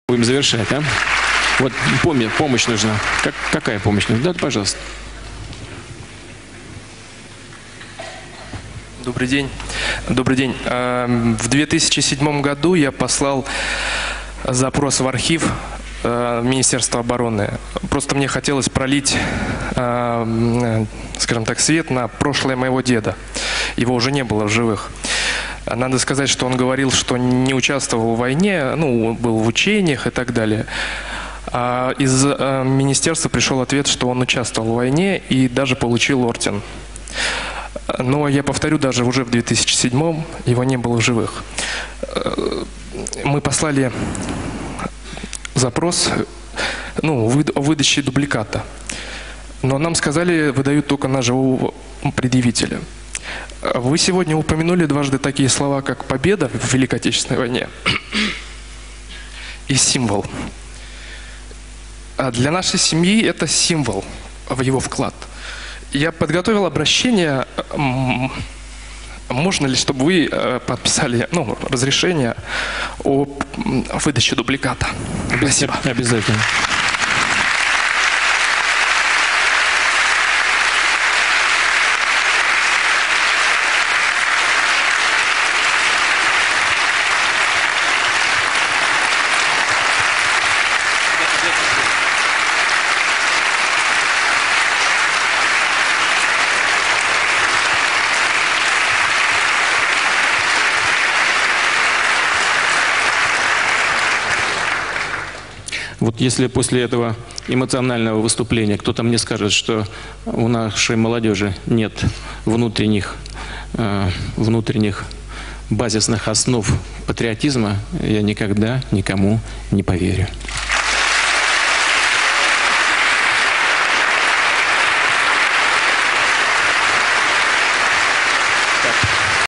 Будем завершать, а? Вот помощь нужна. Какая помощь нужна? Да, пожалуйста. Добрый день. Добрый день. В 2007 году я послал запрос в архив Министерства обороны. Просто мне хотелось пролить, скажем так, свет на прошлое моего деда. Его уже не было в живых. Надо сказать, что он говорил, что не участвовал в войне, ну, был в учениях и так далее. А из министерства пришел ответ, что он участвовал в войне и даже получил орден. Но я повторю, даже уже в 2007 его не было в живых. Мы послали запрос, ну, о выдаче дубликата. Но нам сказали, выдают только на живого предъявителя. Вы сегодня упомянули дважды такие слова, как «победа» в Великой Отечественной войне и «символ». А для нашей семьи это символ в его вклад. Я подготовил обращение. Можно ли, чтобы вы подписали разрешение о выдаче дубликата? Спасибо. Обязательно. Вот если после этого эмоционального выступления кто-то мне скажет, что у нашей молодежи нет внутренних базисных основ патриотизма, я никогда никому не поверю.